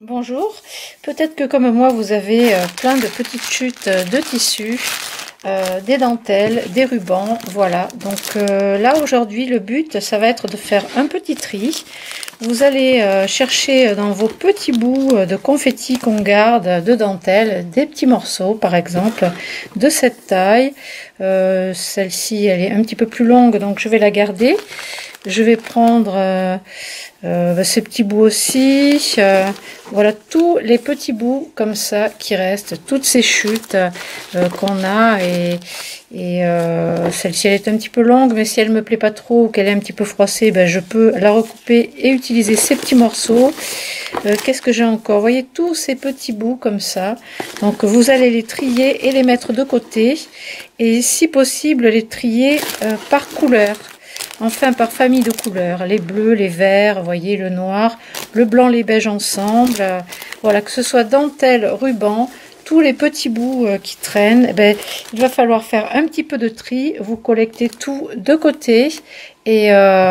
Bonjour, peut-être que comme moi vous avez plein de petites chutes de tissu, des dentelles, des rubans, voilà. Donc là aujourd'hui le but ça va être de faire un petit tri. Vous allez chercher dans vos petits bouts de confetti qu'on garde de dentelle, des petits morceaux par exemple de cette taille. Celle-ci elle est un petit peu plus longue donc je vais la garder. Je vais prendre ces petits bouts aussi, voilà tous les petits bouts comme ça qui restent, toutes ces chutes qu'on a et celle-ci elle est un petit peu longue mais si elle me plaît pas trop ou qu'elle est un petit peu froissée, ben, je peux la recouper et utiliser ces petits morceaux. Qu'est-ce que j'ai encore? Vous voyez tous ces petits bouts comme ça, donc vous allez les trier et les mettre de côté et si possible les trier par couleur. Enfin par famille de couleurs, les bleus, les verts, vous voyez le noir, le blanc, les beiges ensemble, voilà, que ce soit dentelle, ruban, tous les petits bouts qui traînent, eh ben, il va falloir faire un petit peu de tri, vous collectez tout de côté et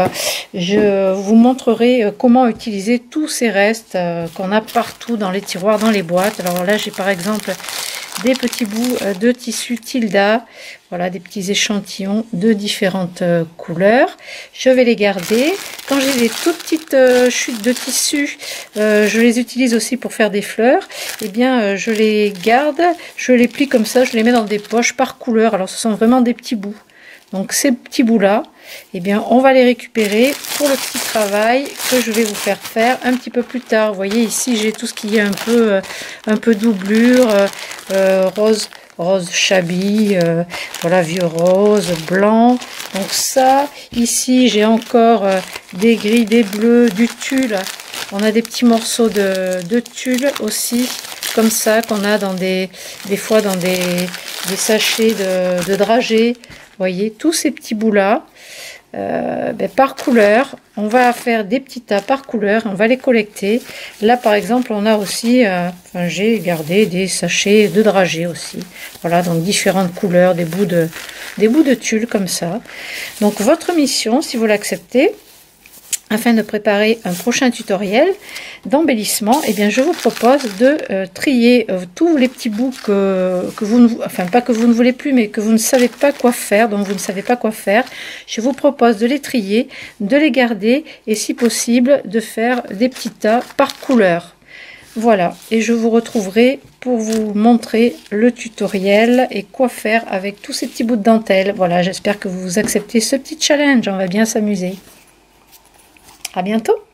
je vous montrerai comment utiliser tous ces restes qu'on a partout dans les tiroirs, dans les boîtes. Alors là j'ai par exemple des petits bouts de tissu Tilda, voilà des petits échantillons de différentes couleurs. Je vais les garder. Quand j'ai des toutes petites chutes de tissu, je les utilise aussi pour faire des fleurs. Et bien je les garde, je les plie comme ça, je les mets dans des poches par couleur. Alors ce sont vraiment des petits bouts. Donc ces petits bouts là, eh bien on va les récupérer pour le petit travail que je vais vous faire un petit peu plus tard. Vous voyez ici j'ai tout ce qui est un peu doublure, rose chablis, voilà vieux rose, blanc. Donc ça, ici j'ai encore des gris, des bleus, du tulle. On a des petits morceaux de tulle aussi, comme ça qu'on a dans des fois dans des sachets de dragées. Vous voyez tous ces petits bouts là, par couleur, on va faire des petits tas par couleur, on va les collecter. Là par exemple on a aussi, j'ai gardé des sachets de dragées aussi, voilà, donc différentes couleurs, des bouts de tulle comme ça. Donc votre mission, si vous l'acceptez, afin de préparer un prochain tutoriel d'embellissement, eh bien je vous propose de trier tous les petits bouts que vous ne, pas que vous ne voulez plus, mais que vous ne savez pas quoi faire, donc vous ne savez pas quoi faire. Je vous propose de les trier, de les garder et si possible de faire des petits tas par couleur. Voilà, et je vous retrouverai pour vous montrer le tutoriel et quoi faire avec tous ces petits bouts de dentelle. Voilà, j'espère que vous acceptez ce petit challenge, on va bien s'amuser. À bientôt!